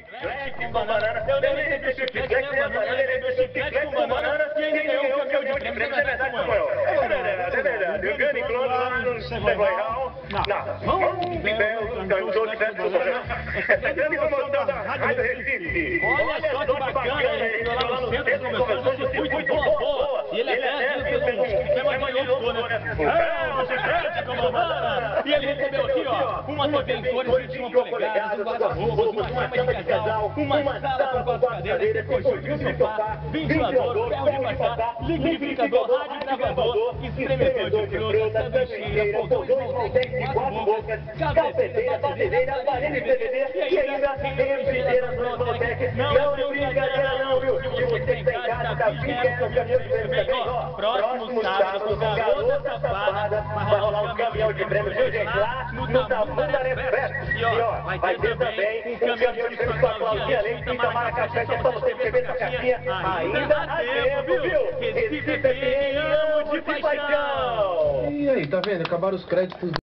chiclete com banana. Eu nem recebi o chiclete, nem a banana, ele recebeu o chiclete com banana e ele ganhou um caminhão de prêmio. É verdade, Samuel? É verdade. O grande clone lá no Savoyal. Vamos de Belo, cantou de Beto com banana. Essa grande promoção da Rádio Recife. Olha só que bacana, ele lá no centro de convenções, muito boa. E ele até fez um esquema de louco, né? O chiclete com banana. E ele recebeu aqui, ó, uma TV em cores de 21 polegadas, um guarda-roupa, uma cama de casal, uma sala com 4 cadeiras, conjunto de sofá, ventilador, ferro de passar, liquidificador, rádio gravador, espremedor de fruta, sanduicheira, fogão de 4 bocas, cafeteira, batedeira, aparelho de DVD e ainda tem a frigideira Brotec. Não é brincadeira não, viu? Se você tem em casa, tá pequeno, o caminhão de prêmio também, ó. Próximo sábado, garota safada, vai rolar um caminhão de prêmio, viu, gente? Lá no Tamandaré Fest. E ó, vai ter também um caminhão de prêmio com a Claudinha Leite, Pinta Maracá Fest, é só você escrever essa cartinha. Ainda há tempo, viu? Recife FM, amo de paixão. E aí, tá vendo? Acabaram os créditos.